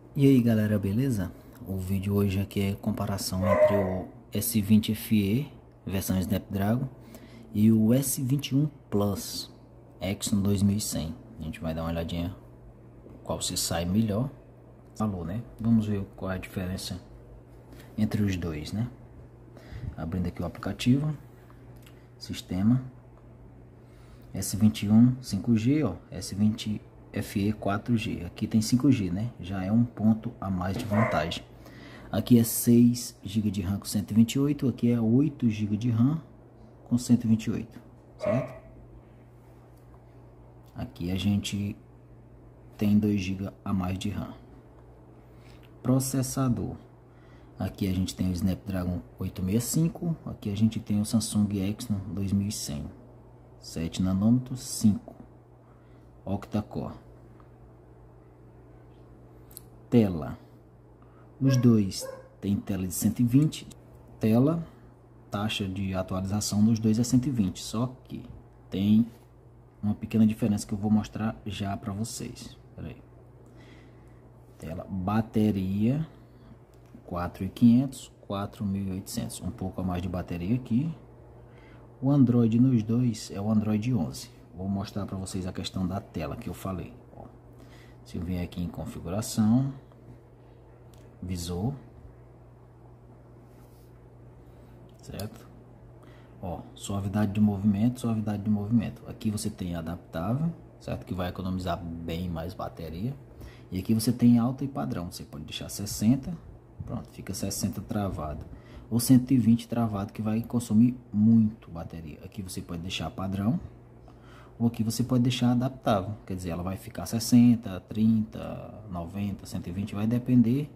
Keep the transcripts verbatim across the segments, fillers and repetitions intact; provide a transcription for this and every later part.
E aí galera, beleza? O vídeo hoje aqui é comparação entre o S vinte F E versão Snapdragon e o S vinte e um Plus Exynos dois mil e cem. A gente vai dar uma olhadinha qual se sai melhor. Falou, né? Vamos ver qual é a diferença entre os dois, né? Abrindo aqui o aplicativo, sistema S vinte e um cinco G, ó, S vinte F E quatro G. Aqui tem cinco G, né? Já é um ponto a mais de vantagem. Aqui é seis gigas de RAM com cento e vinte e oito, aqui é oito gigas de RAM com cento e vinte e oito, certo? Aqui a gente tem dois gigas a mais de RAM. Processador. Aqui a gente tem o Snapdragon oitocentos e sessenta e cinco, aqui a gente tem o Samsung Exynos dois mil e cem, sete nanômetros, cinco octa-core. Tela. Os dois tem tela de cento e vinte. Tela, taxa de atualização dos dois é cento e vinte, só que tem uma pequena diferença que eu vou mostrar já para vocês. Pera aí. Tela, bateria quatro mil e quinhentos, quatro mil e oitocentos, um pouco a mais de bateria aqui. O Android nos dois é o Android onze. Vou mostrar para vocês a questão da tela que eu falei. Ó, se eu vier aqui em configuração, visor, certo? Ó, suavidade de movimento, suavidade de movimento. Aqui você tem adaptável, certo? Que vai economizar bem mais bateria. E aqui você tem alta e padrão. Você pode deixar sessenta, pronto, fica sessenta travado. Ou cento e vinte travado, que vai consumir muito bateria. Aqui você pode deixar padrão, ou aqui você pode deixar adaptável. Quer dizer, ela vai ficar sessenta, trinta, noventa, cento e vinte, vai depender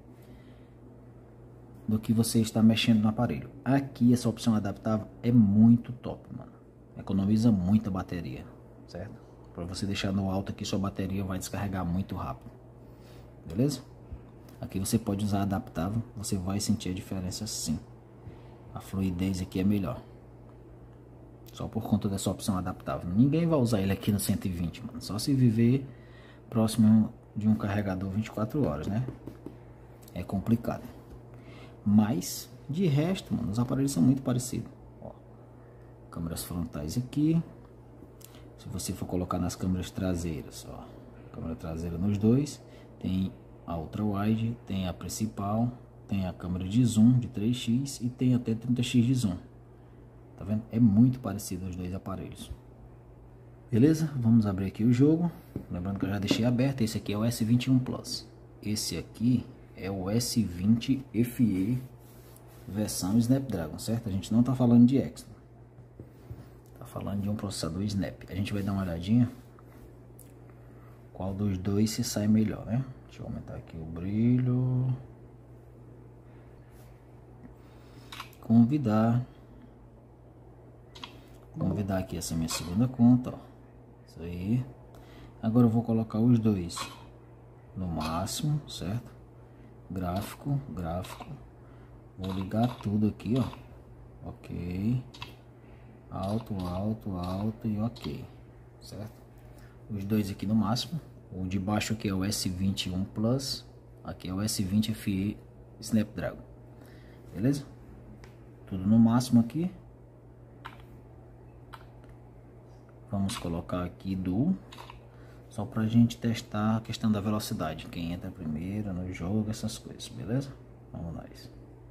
do que você está mexendo no aparelho. Aqui essa opção adaptável é muito top, mano. Economiza muita bateria, certo? Para você deixar no alto aqui, sua bateria vai descarregar muito rápido. Beleza? Aqui você pode usar adaptável, você vai sentir a diferença sim. A fluidez aqui é melhor. Só por conta dessa opção adaptável. Ninguém vai usar ele aqui no cento e vinte, mano. Só se viver próximo de um carregador vinte e quatro horas, né? É complicado. Mas, de resto, mano, os aparelhos são muito parecidos. Ó, câmeras frontais aqui. Se você for colocar nas câmeras traseiras, ó, câmera traseira nos dois. Tem a ultra wide, tem a principal, tem a câmera de zoom de três x e tem até trinta x de zoom. Tá vendo? É muito parecido os dois aparelhos. Beleza? Vamos abrir aqui o jogo. Lembrando que eu já deixei aberto. Esse aqui é o S vinte e um Plus. Esse aqui é o S vinte F E versão Snapdragon, certo? A gente não tá falando de Exynos. Tá falando de um processador Snap. A gente vai dar uma olhadinha qual dos dois se sai melhor, né? Deixa eu aumentar aqui o brilho. Convidar. Convidar aqui essa minha segunda conta, ó. Isso aí. Agora eu vou colocar os dois no máximo, certo? Gráfico, gráfico. Vou ligar tudo aqui, ó. Ok. Alto, alto, alto e ok. Certo? Os dois aqui no máximo. O de baixo aqui é o S vinte e um Plus. Aqui é o S vinte F E Snapdragon. Beleza? Tudo no máximo aqui. Vamos colocar aqui do, só pra gente testar a questão da velocidade, quem entra primeiro no jogo, essas coisas, beleza? Vamos nós.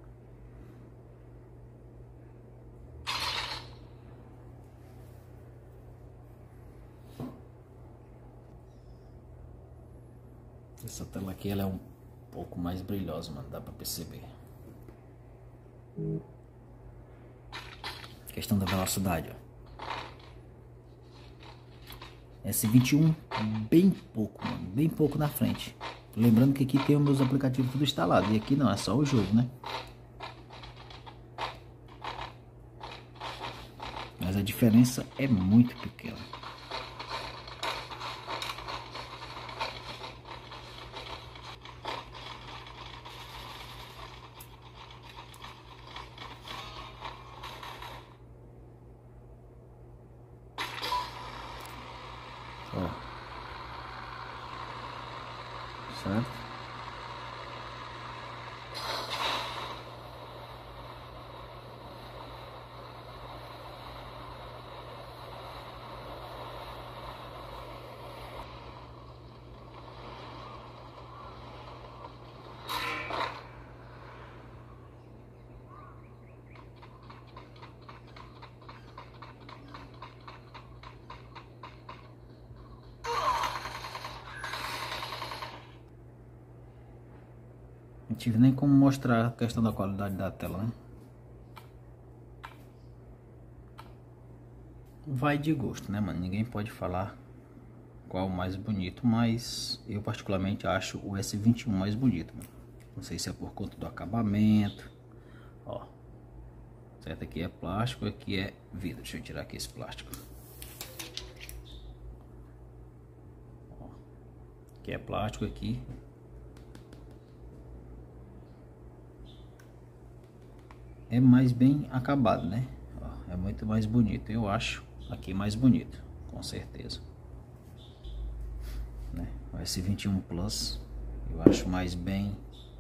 Essa tela aqui ela é um pouco mais brilhosa, mano, dá pra perceber. Questão da velocidade, ó. S vinte e um bem pouco, mano, bem pouco na frente. Lembrando que aqui tem os meus aplicativos tudo instalado. E aqui não, é só o jogo, né? Mas a diferença é muito pequena. Ó. Certo? Não tive nem como mostrar a questão da qualidade da tela, né? Vai de gosto, né, mano? Ninguém pode falar qual o mais bonito, mas eu particularmente acho o S vinte e um mais bonito, mano. Não sei se é por conta do acabamento. Ó, certo? Aqui é plástico, aqui é vidro. Deixa eu tirar aqui esse plástico. Ó, aqui é plástico, aqui é mais bem acabado, né? Ó, é muito mais bonito, eu acho aqui mais bonito, com certeza, né? O S vinte e um Plus eu acho mais bem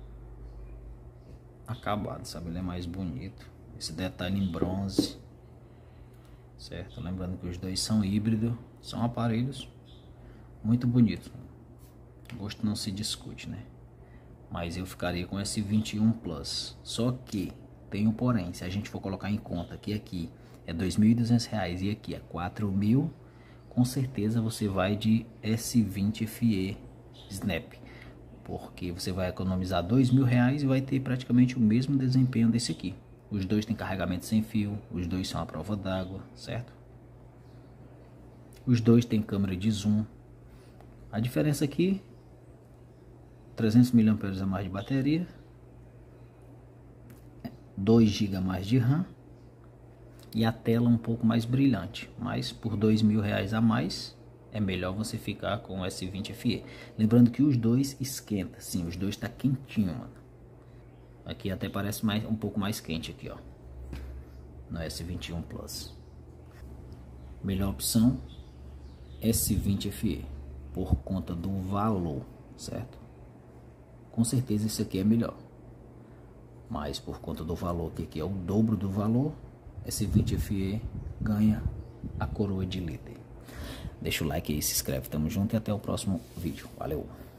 acabado, sabe? Ele é mais bonito, esse detalhe em bronze, certo? Lembrando que os dois são híbridos, são aparelhos muito bonitos, gosto não se discute, né? Mas eu ficaria com esse vinte e um Plus, só que tem um porém, se a gente for colocar em conta que aqui é dois mil e duzentos reais e aqui é quatro mil, com certeza você vai de S vinte F E Snap, porque você vai economizar dois mil reais e vai ter praticamente o mesmo desempenho desse aqui. Os dois têm carregamento sem fio, os dois são à prova d'água, certo? Os dois têm câmera de zoom. A diferença aqui, trezentos miliamperes a mais de bateria, dois gigas a mais de RAM e a tela um pouco mais brilhante, mas por dois mil reais a mais é melhor você ficar com o S vinte F E. Lembrando que os dois esquenta, sim, os dois tá quentinho, mano. Aqui até parece mais, um pouco mais quente aqui, ó, no S vinte e um Plus. Melhor opção, S vinte F E, por conta do valor, certo? Com certeza esse aqui é melhor, mas por conta do valor, que aqui é o dobro do valor, S vinte F E ganha a coroa de líder. Deixa o like aí, se inscreve, tamo junto e até o próximo vídeo. Valeu!